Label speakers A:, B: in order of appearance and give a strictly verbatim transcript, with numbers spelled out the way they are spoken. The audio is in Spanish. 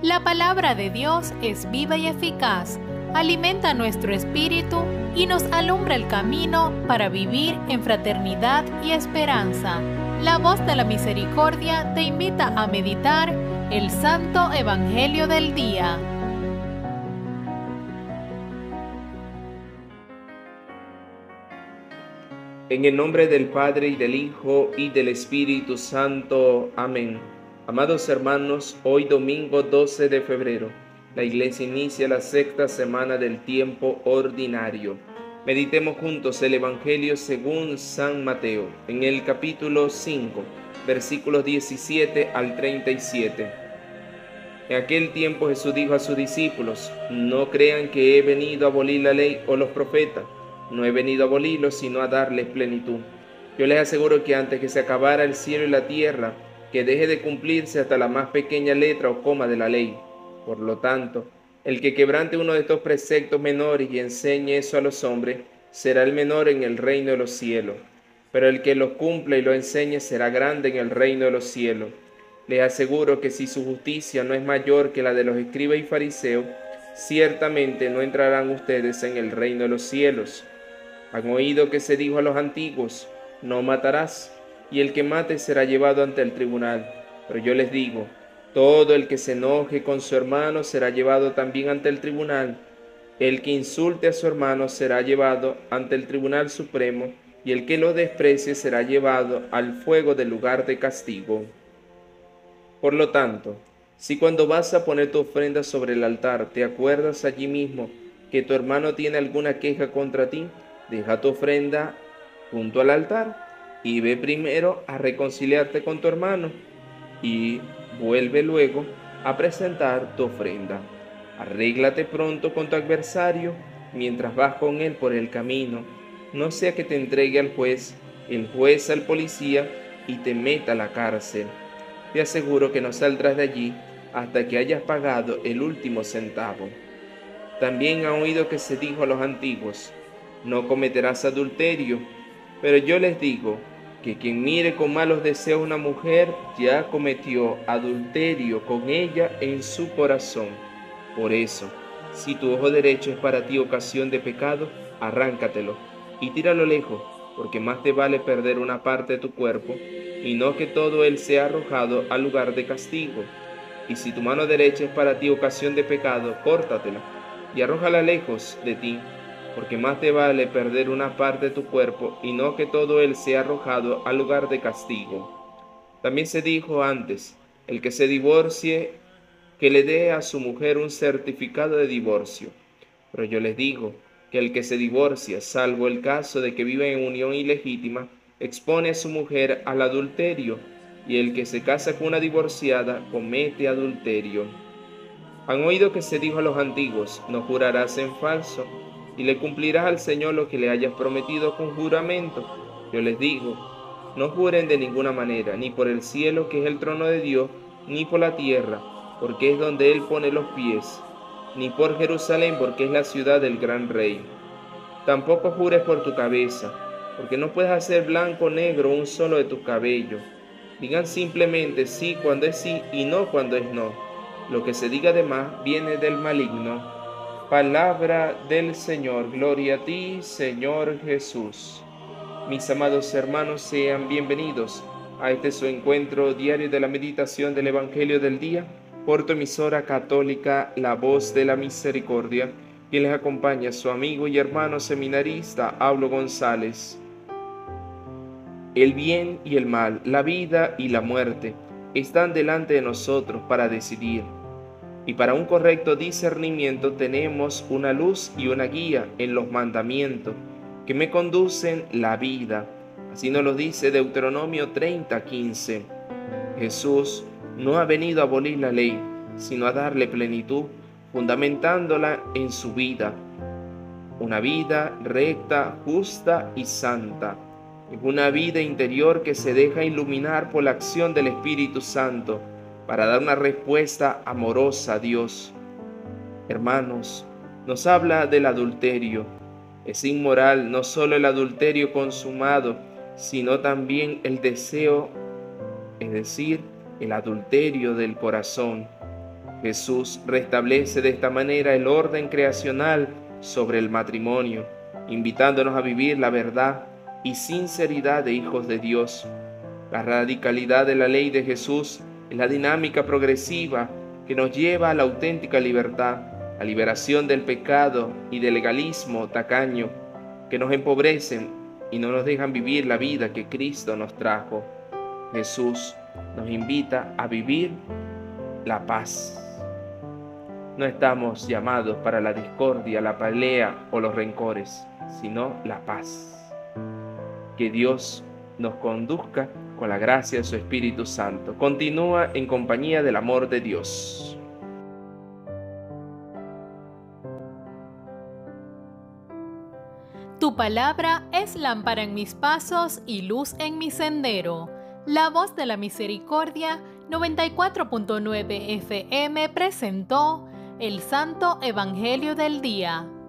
A: La palabra de Dios es viva y eficaz, alimenta nuestro espíritu y nos alumbra el camino para vivir en fraternidad y esperanza. La voz de la misericordia te invita a meditar el Santo Evangelio del día.
B: En el nombre del Padre, y del Hijo, y del Espíritu Santo. Amén. Amados hermanos, hoy domingo doce de febrero, la Iglesia inicia la sexta semana del tiempo ordinario. Meditemos juntos el Evangelio según San Mateo, en el capítulo cinco, versículos diecisiete al treinta y siete. En aquel tiempo Jesús dijo a sus discípulos: no crean que he venido a abolir la ley o los profetas. No he venido a abolirlos, sino a darles plenitud. Yo les aseguro que antes que se acabara el cielo y la tierra, que deje de cumplirse hasta la más pequeña letra o coma de la ley. Por lo tanto, el que quebrante uno de estos preceptos menores y enseñe eso a los hombres, será el menor en el reino de los cielos. Pero el que los cumpla y lo enseñe será grande en el reino de los cielos. Les aseguro que si su justicia no es mayor que la de los escribas y fariseos, ciertamente no entrarán ustedes en el reino de los cielos. Han oído que se dijo a los antiguos: no matarás, y el que mate será llevado ante el tribunal. Pero yo les digo, todo el que se enoje con su hermano será llevado también ante el tribunal. El que insulte a su hermano será llevado ante el tribunal supremo, y el que lo desprecie será llevado al fuego del lugar de castigo. Por lo tanto, si cuando vas a poner tu ofrenda sobre el altar te acuerdas allí mismo que tu hermano tiene alguna queja contra ti, deja tu ofrenda junto al altar y ve primero a reconciliarte con tu hermano y vuelve luego a presentar tu ofrenda. Arréglate pronto con tu adversario mientras vas con él por el camino, no sea que te entregue al juez, el juez al policía y te meta a la cárcel. Te aseguro que no saldrás de allí hasta que hayas pagado el último centavo. También han oído que se dijo a los antiguos: no cometerás adulterio. Pero yo les digo que quien mire con malos deseos a una mujer ya cometió adulterio con ella en su corazón. Por eso, si tu ojo derecho es para ti ocasión de pecado, arráncatelo y tíralo lejos, porque más te vale perder una parte de tu cuerpo y no que todo él sea arrojado al lugar de castigo. Y si tu mano derecha es para ti ocasión de pecado, córtatela y arrójala lejos de ti, porque más te vale perder una parte de tu cuerpo y no que todo él sea arrojado al lugar de castigo. También se dijo antes: el que se divorcie, que le dé a su mujer un certificado de divorcio. Pero yo les digo que el que se divorcia, salvo el caso de que vive en unión ilegítima, expone a su mujer al adulterio, y el que se casa con una divorciada comete adulterio. Han oído que se dijo a los antiguos: no jurarás en falso, y le cumplirás al Señor lo que le hayas prometido con juramento. Yo les digo, no juren de ninguna manera, ni por el cielo, que es el trono de Dios, ni por la tierra, porque es donde Él pone los pies, ni por Jerusalén, porque es la ciudad del gran Rey. Tampoco jures por tu cabeza, porque no puedes hacer blanco o negro un solo de tus cabellos. Digan simplemente sí cuando es sí y no cuando es no. Lo que se diga de más viene del maligno. Palabra del Señor. Gloria a ti, Señor Jesús. Mis amados hermanos, sean bienvenidos a este su encuentro diario de la meditación del Evangelio del día por tu emisora católica La Voz de la Misericordia. Quien les acompaña, su amigo y hermano seminarista Aulo González. El bien y el mal, la vida y la muerte están delante de nosotros para decidir. Y para un correcto discernimiento tenemos una luz y una guía en los mandamientos que me conducen la vida. Así nos lo dice Deuteronomio treinta, quince. Jesús no ha venido a abolir la ley, sino a darle plenitud, fundamentándola en su vida. Una vida recta, justa y santa. Es una vida interior que se deja iluminar por la acción del Espíritu Santo para dar una respuesta amorosa a Dios. Hermanos, nos habla del adulterio. Es inmoral no solo el adulterio consumado, sino también el deseo, es decir, el adulterio del corazón. Jesús restablece de esta manera el orden creacional sobre el matrimonio, invitándonos a vivir la verdad y sinceridad de hijos de Dios. La radicalidad de la ley de Jesús es la dinámica progresiva que nos lleva a la auténtica libertad, a liberación del pecado y del legalismo tacaño que nos empobrecen y no nos dejan vivir la vida que Cristo nos trajo. Jesús nos invita a vivir la paz. No estamos llamados para la discordia, la pelea o los rencores, sino la paz. Que Dios nos conduzca con la gracia de su Espíritu Santo. Continúa en compañía del amor de Dios.
A: Tu palabra es lámpara en mis pasos y luz en mi sendero. La Voz de la Misericordia noventa y cuatro punto nueve F M presentó el Santo Evangelio del Día.